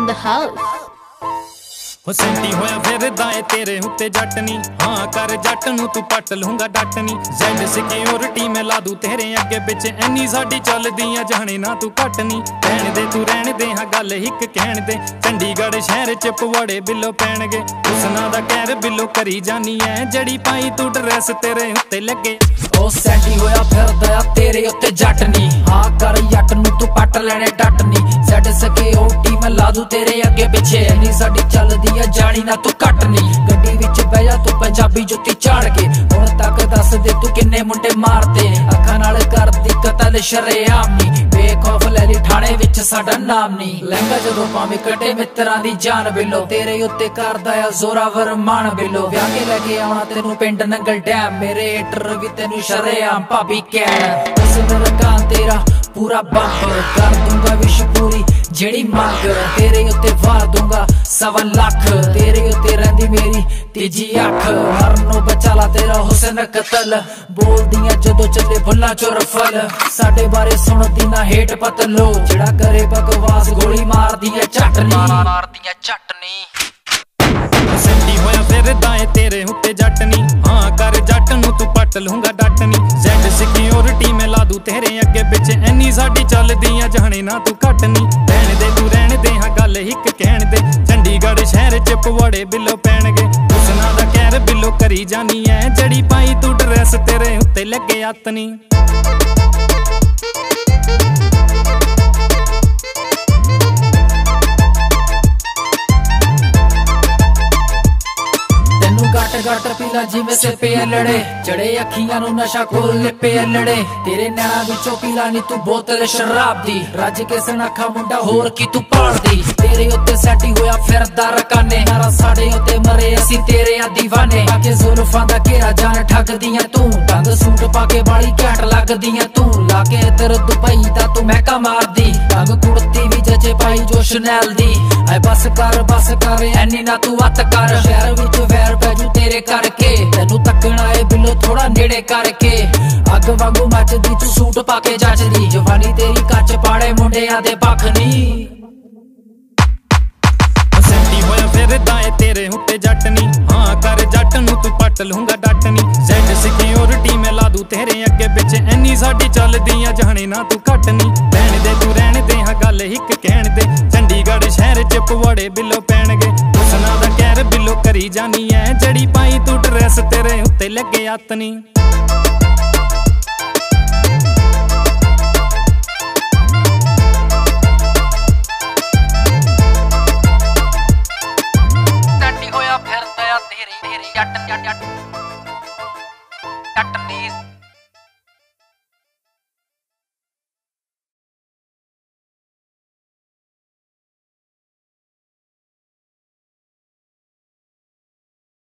the house। हो senti होया फिरदा ए तेरे उत्ते जट नी, हाँ कर जट नू तू पट लूंगा डट नी। ज़ेड सिक्योरिटी मैं ला दूं तेरे अगे पिछे, एनी साडी चलदी आ जाने ना तू घट नी। रहन दे तू रहन दे, हाँ गल हिक कहण दे, चंडीगढ़ शहर च पवाड़े बिलो पैणगे। हुस्ना दा कहर बिलो करी जानी है, जड़ी पाई तू ड्रेस तेरे उत्ते लगे। ओ सेंटी होया फिरदा तेरे उत्ते जट नी, हाँ कर जट नू तू पट लेने डट नी। ज़ेड सिक्योरिटी मैं ला दूं तेरे अगे पिछे, एनी साडी चलदी जानी ना तू घट नी। गड्डी विच बह जा तू पंजाबी जुत्ती झाड़ के, हुण तक दस दे तू किन्ने मुंडे मारते। अखां नाल करदी कतल शरेआम नी, बेखौफ ले ली ठाणे विच साडा नाम नी। लहंगा जदों पावे कटे मित्रां दी जान बिलो, तेरे उत्ते करदा आ जोरावर मान बिलो। व्याह के लैके आउणा तैनूं पिंड नंगल डैम, मेरे हेटर भी तैनूं शरेआम भाभी कैण। उस नरकां तेरा पूरा बंब कर दूंगा, विश पूरी जेड़ी मंग तेरे उत्ते वार दूंगा 1.25 लाख। तेरे उत्ते रहिंदी मेरी तीजी अख, मरनों बचा ला तेरा हुस्न कतल। बोलदियां जदों चले फुल्लां चो रफल, साडे बारे सुणदी ना हेठ पतलो। जेड़ा करे बकवास गोली मारदियां चटनी, मारदियां चटनी। सेंटी होया फिरदा ए तेरे उत्ते जट नी, हाँ कर जट नू तू पट लूंगा डट नी। ज़ेड सिक्योरिटी मैं ला दूं तेरे अगे पिछे, एनी साडी चलदी आ जाने ना तू घट नी। रहन दे तू रहन दे, हाँ गल हिक कहण दे, चंडीगढ़ शहर च पवाड़े बिलो पैणगे। हुस्ना दा कहर बिलो करी जानी है, जड़ी पाई तू ड्रेस तेरे उत्ते लगे आतनी। गट पीला जिवें सिपे लड़े, जड़े अखियां नू नशा खोल लिपे लड़े। तेरे नैना विचों पीला नी तू बोतल शराब दी, रज के सनाखा मुंडा होर की तू पाड़ दी। तेरे उत्ते सैटी होया फिरदा रकाने, नारा साडे उत्ते मरे असी तेरे आ दीवाने। आके जुल्फां दा घेरा जान ठगदियां तू, तंग सूट पाके बाली घैंट लगदियां तू। लाके तेरे दुबई दा तू महका मारदी, तंग कुड़ती भी जजे पाई जो शनैल दी। ऐ बस कर एनी ना तू हत्थ कर, शहर विच वैर पैजू तेरे करके। तैनू तकना ए बिलो थोड़ा नेड़े करके, अग वांगू मचदी तू सूट पाके जचदी। जवानी तेरी कच पाड़े मुंडियां दे पख नी। सेंटी होया फिरदा ए तेरे उत्ते जट नी, हाँ कर जट नू तू पट लूंगा डट नी। ज़ेड सिक्योरिटी मैं ला दूं तेरे अगे पिछे, एनी साडी चलदी आ जाने ना तू घट नी। रहन दे तू रहन दे, हाँ गल हिक कहण दे, चंडीगढ़ शहर च पवाड़े बिलो पैणगे। हुस्ना दा कहर बिलो करी जानी है, जड़ी पाई तू ड्रेस तेरे उत्ते लगे आतनी।